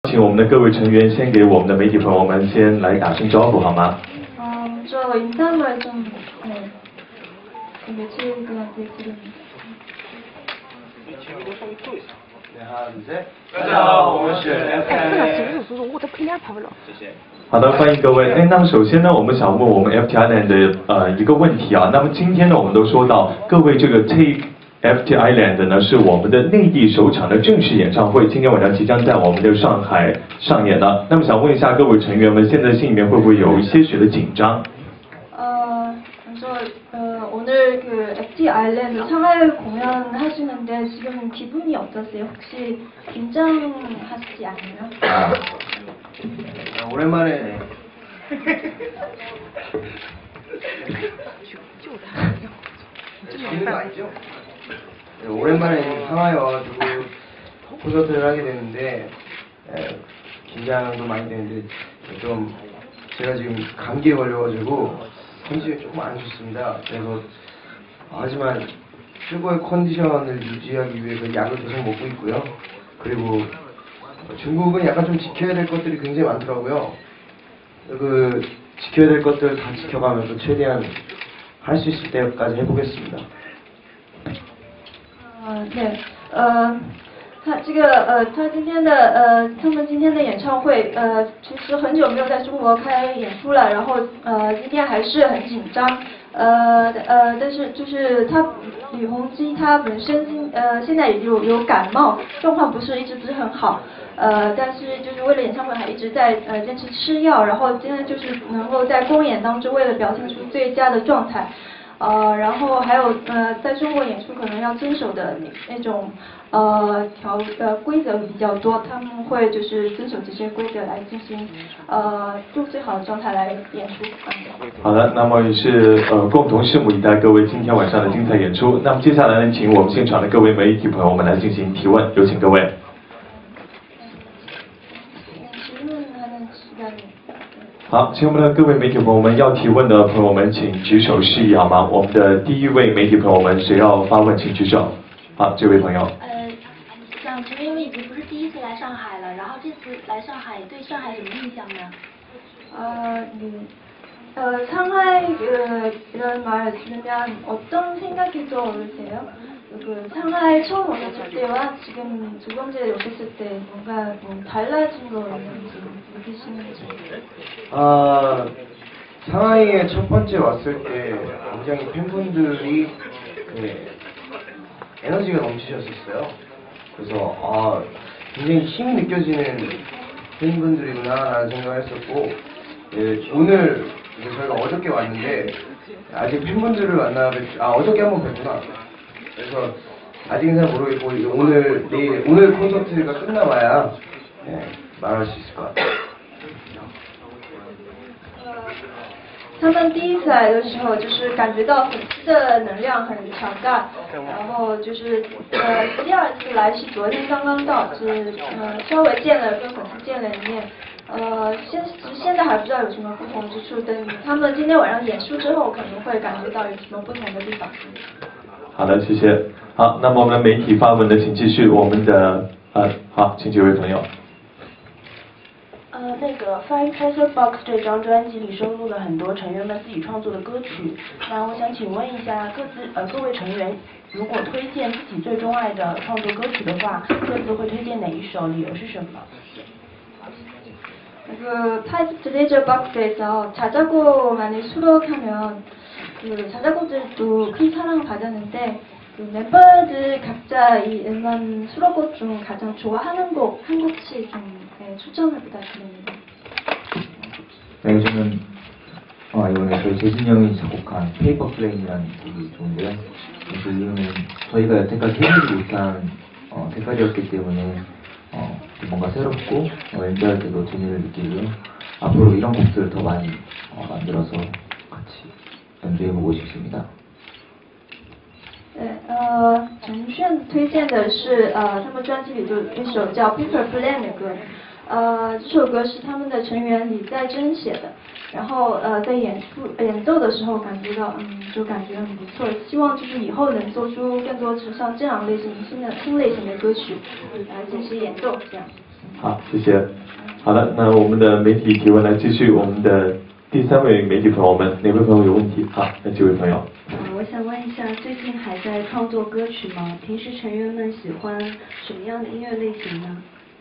请我们的各位成员先给我们的媒体朋友们先来打声招呼好吗？ 저 인사말 좀 매체분들한테 드립니다. 好的，欢迎各位。那么首先呢，我们想问我们 FT Island 的一个问题啊。那么今天呢，我们都说到各位这个 Take FT Island 呢是我们的内地首场的正式演唱会，今天晚上即将在我们的上海上演了。那么想问一下各位成员们，现在心里面会不会有一些许的紧张？ 오늘 그 FT 아일랜드 상하이 공연하시는데 지금 기분이 어떠세요? 혹시 긴장하시지 않나요? 오랜만에 지는 거 아니죠? 네, 오랜만에 상하이 와가지고 콘서트를 하게 됐는데 긴장도 많이 되는데 좀 제가 지금 감기에 걸려가지고 컨디션이 조금 안 좋습니다. 그래서 하지만 최고의 컨디션을 유지하기 위해서 약을 계속 먹고 있고요. 그리고 중국은 약간 좀 지켜야 될 것들이 굉장히 많더라고요. 그 지켜야 될 것들 다 지켜가면서 최대한 할 수 있을 때까지 해보겠습니다. 네. 他们今天的演唱会，其实很久没有在中国开演出了，然后今天还是很紧张，但是就是李弘基他本身现在也有感冒，状况一直不是很好，但是就是为了演唱会还一直在坚持吃药，然后今天就是能够在公演当中为了表现出最佳的状态。 然后还有在中国演出可能要遵守的那种规则比较多，他们会就是遵守这些规则来进行用最好的状态来演出。 好的，那么也是共同拭目以待各位今天晚上的精彩演出。那么接下来呢，请我们现场的各位媒体朋友们来进行提问，有请各位。 好，请我们的各位媒体朋友们要提问的朋友们，请举手示意好吗？我们的第一位媒体朋友们，谁要发问，请举手。好，这位朋友。 想成员已经不是第一次来上海了，然后这次来上海对上海什么印象呢？ 상하이라는 말 들으면 어떤 생각이 떠오르세요? 그 상하이 처음 오셨을 때와 지금 두 번째 오셨을 때 뭔가 달라진 거 있는지 느끼시는지? 상하이에 첫 번째 왔을 때 굉장히 팬분들이 에너지가 넘치셨었어요. 그래서 굉장히 힘이 느껴지는 팬분들이구나라는 생각을 했었고 오늘 저희가 어저께 왔는데 아직 팬분들을 어저께 한번 뵀구나. 그래서 아직은 잘 모르겠고 오늘 콘서트가 끝나봐야 말할 수 있을 것 같아요. 他们第一次来的时候，就是感觉到粉丝的能量很强大，然后就是第二次来是昨天刚刚到，就是稍微跟粉丝见了一面，现在还不知道有什么不同之处，等他们今天晚上演出之后，可能会感觉到有什么不同的地方。 好的，谢谢。好，那么我们的媒体发问的，请继续。我们的好，请几位朋友。 那个 Five Treasure Box 这张专辑里收录了很多成员们自己创作的歌曲。那我想请问一下各位成员，如果推荐自己最钟爱的创作歌曲的话，各自会推荐哪一首？理由是什么？ 그 Five Treasure Box에서 자작곡만을 수록하면 그 자작곡들도 큰 사랑을 받았는데 그 멤버들 각자 이 앨범 수록곡 중 가장 좋아하는 곡 한 곡씩 좀 추천을 부탁드립니다. 네, 저는 이번에 저희 재진이 형이 작곡한 페이퍼 플레인이라는 곡이 좋은데요. 그 이유는 저희가 여태까지 해보지 못한 색깔이었기 때문에 뭔가 새롭고 엔저할 때도 재미를 느끼고요. 앞으로 이런 곡들을 더 많이 만들어서 같이 연주해보고 싶습니다. 陈炫推荐的是他们专辑里就一首叫《Paper Plane》的歌，这首歌是他们的成员李在真写的，然后在演奏的时候感觉到就感觉很不错，希望就是以后能做出更多像这样类型新类型的歌曲来进行演奏这样。 好，谢谢。好的，那我们的媒体提问来继续，我们的第3位媒体朋友们，哪位朋友有问题？好，那这位朋友。 我想问一下，最近还在创作歌曲吗？平时成员们喜欢什么样的音乐类型呢？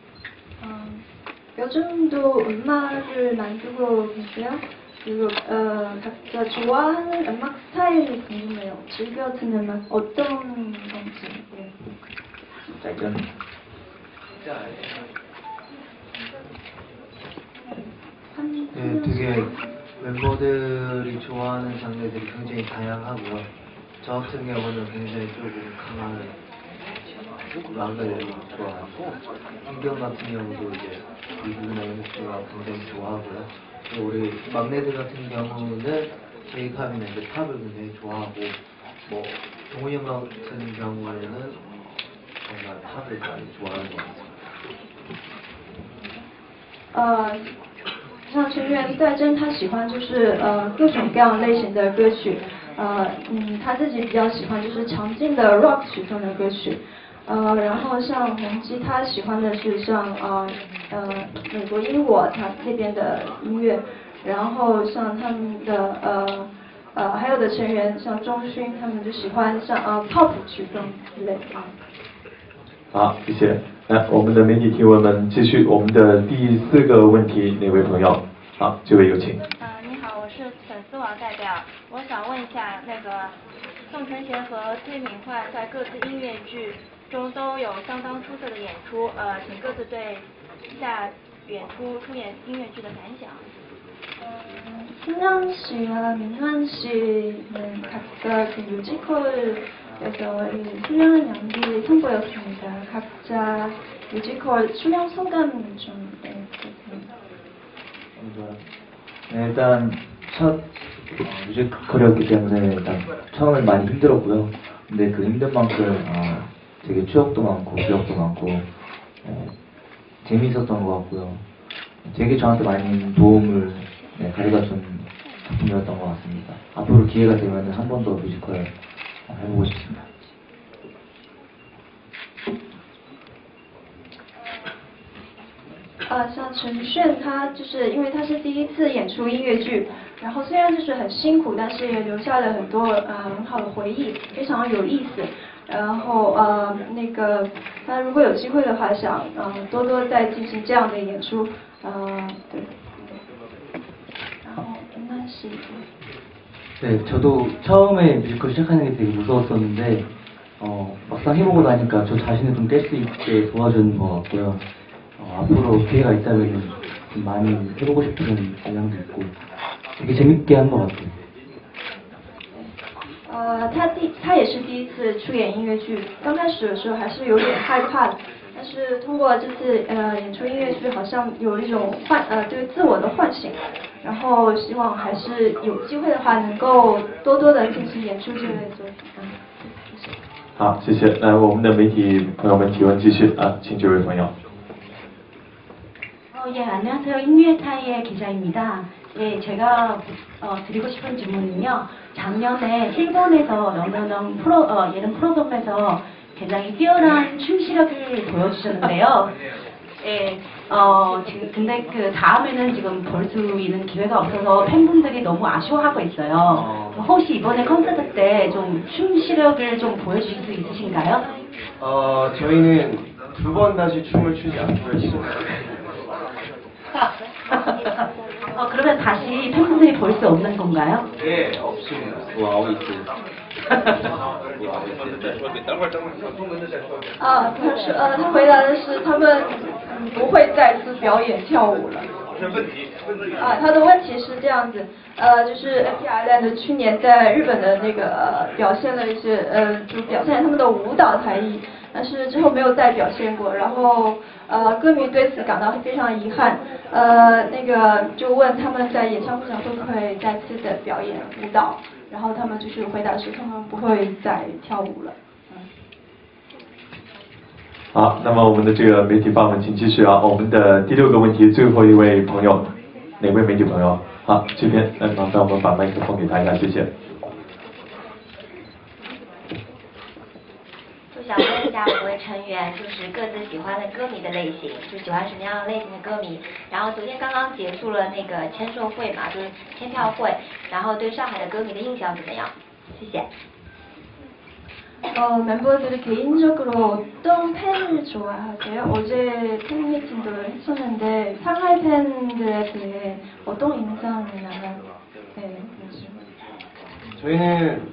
요즘도 음악을 만들고 계세요? 그리고 각자 좋아하는 음악 스타일이 궁금해요. 즐겨 듣는 음악 어떤 건지. 예. 네, 되게 멤버들이 좋아하는 장르들이 굉장히 다양하고요. 저 같은 경우는 굉장히 조금 강한 락을 좋아하고, 김경 같은 경우도 이제 미국의 목소리가 굉장히 좋아하고요. 또 우리 막내들 같은 경우는 J-팝이나 이제 팝을 굉장히 좋아하고, 뭐 동훈이 형 같은 경우에는 정말 팝을 많이 좋아하는 것 같습니다. 像成员戴真，他喜欢就是各种各样类型的歌曲，他自己比较喜欢就是强劲的 rock 曲风的歌曲，然后像洪基，他喜欢的是像美国英国他那边的音乐，然后像他们的还有的成员像钟勋，他们就喜欢像pop 曲风之类的。 好，谢谢。来，我们的媒体提问们继续，我们的第4个问题，哪位朋友？好，这位有请。 你好，我是粉丝网代表，我想问一下，那个宋承贤和崔敏焕在各自音乐剧中都有相当出色的演出，请各自对下演出演音乐剧的感想。 신랑 씨와 민환 씨는 각각 그 뮤지컬에서 훌륭한 연기 선보였습니다. 각자 뮤지컬 출연 소감 좀 부탁드립니다. 네, 일단 첫 뮤지컬이었기 때문에 일단 처음엔 많이 힘들었고요. 근데 그 힘든 만큼 되게 추억도 많고 기억도 많고 재미있었던 것 같고요. 되게 저한테 많이 도움을 가져다준 작품이었던 것 같습니다. 앞으로 기회가 되면 한 번 더 뮤지컬 해보고 싶습니다. 像陈炫，他就是因为他是第一次演出音乐剧，然后虽然就是很辛苦，但是也留下了很多很好的回忆，非常有意思。然后那个他如果有机会的话，想多多再进行这样的演出，对。然后那是。 네, 저도 처음에 뮤지컬 시작하는 게 되게 무서웠었는데 막상 해보고 나니까 저 자신을 좀 깰 수 있게 도와주는 것 같고요. 앞으로 기회가 있다면 좀 많이 해보고 싶은 의향도 있고 되게 재밌게 한 것 같아요. 他也是第一次出演音乐剧，刚开始的时候还是有点害怕的，但是通过这次演出音乐剧，好像有一种对自我的唤醒。 然后希望还是有机会的话，能够多多的进行演出这类作品。谢谢。 好，谢谢。来，我们的媒体朋友们提问继续请这位朋友。 예, 안녕하세요. 인류타이의 기자입니다. 예, 제가 드리고 싶은 질문은요. 작년에 일본에서 런던 예능 프로그램에서 굉장히 뛰어난 춤 실력을 보여주셨는데요. 예, 지금 근데 그 다음에는 지금 볼 수 있는 기회가 없어서 팬분들이 너무 아쉬워하고 있어요. 혹시 이번에 콘서트 때 좀 춤 실력을 좀 보여주실 수 있으신가요? 저희는 2번 다시 춤을 추지 않고요, 지금. 그러면 다시 팬분들이 볼 수 없는 건가요? 예, 없습니다. 我熬一次。 他回答的是他们不会再次表演跳舞了。他的问题是这样子，就是 FT Island 去年在日本的那个表现了一些就表现他们的舞蹈才艺，但是之后没有再表现过，然后歌迷对此感到非常遗憾，那个就问他们在演唱会上会不会再次的表演舞蹈，然后他们就是回答是他们不会再跳舞了。 好，那么我们的这个媒体发问请继续我们的第6个问题，最后一位朋友，哪位媒体朋友？好，这边来麻烦我们把麦克风给他一下，谢谢。 就想问一下5位成员就是各自喜欢的歌迷的类型，就喜欢什么样的类型的歌迷。然后昨天刚刚结束了那个签售会嘛，就是签票会，然后对上海的歌迷的印象怎么样？谢谢。 멤버들이 개인적으로 어떤 팬을 좋아하세요? 어제 팬 미팅도 했었는데 상하이 팬들에 대해 어떤 인상이나 네, 저희는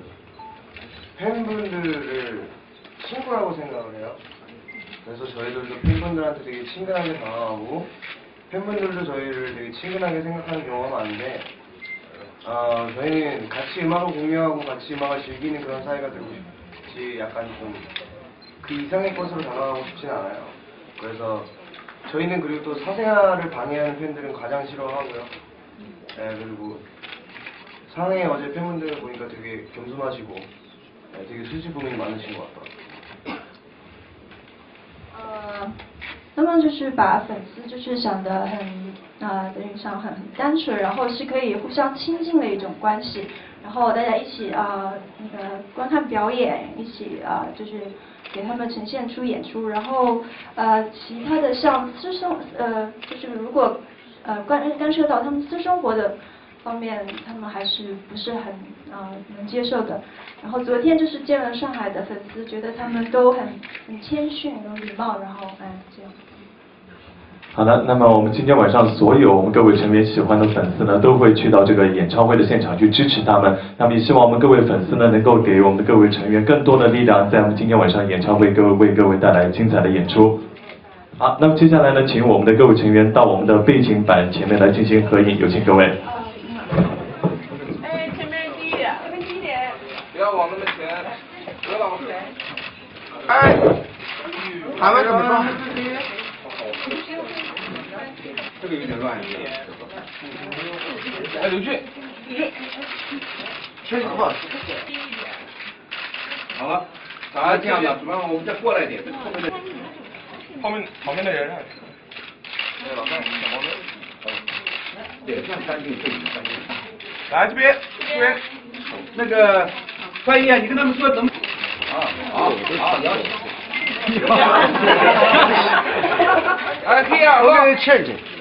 팬분들을 친구라고 생각을 해요. 그래서 저희들도 팬분들한테 되게 친근하게 다가가고 팬분들도 저희를 되게 친근하게 생각하는 경우가 많은데 저희는 같이 음악을 공유하고 같이 음악을 즐기는 그런 사이가 되고 싶어요. 약간 좀 그 이상의 것으로 다가가고 싶진 않아요. 그래서 저희는 그리고 또 사생활을 방해하는 팬들은 가장 싫어하고요. 네, 그리고 상해 어제 팬분들 보니까 되게 겸손하시고 네, 되게 수줍음이 많으신 것 같아요. 他们就是把粉丝就是想得很等于想很单纯，然后是可以互相亲近的一种关系，然后大家一起那个观看表演，一起就是给他们呈现出演出，然后其他的像私生就是如果干涉到他们私生活的方面，他们还是不是很能接受的。然后昨天就是见了上海的粉丝，觉得他们都很谦逊、有礼貌，然后这样。 好的，那么我们今天晚上所有我们各位成员喜欢的粉丝呢，都会去到这个演唱会的现场去支持他们。那么也希望我们各位粉丝呢，能够给我们的各位成员更多的力量，在我们今天晚上演唱会为各位带来精彩的演出。好，那么接下来呢，请我们的各位成员到我们的背景板前面来进行合影，有请各位。 前面低一点，这边低一点。 不要往那么前，何老师。他们怎么说？ 这个有点乱一点。哎，刘俊，吹头发。好了，咱这样的，主办我们再过来一点，旁边的人让。对，老干，小毛妹。对，这样干净，干净。来这边，那个翻译啊，你跟他们说怎么？好，了解。来，可以啊，我给你切一切。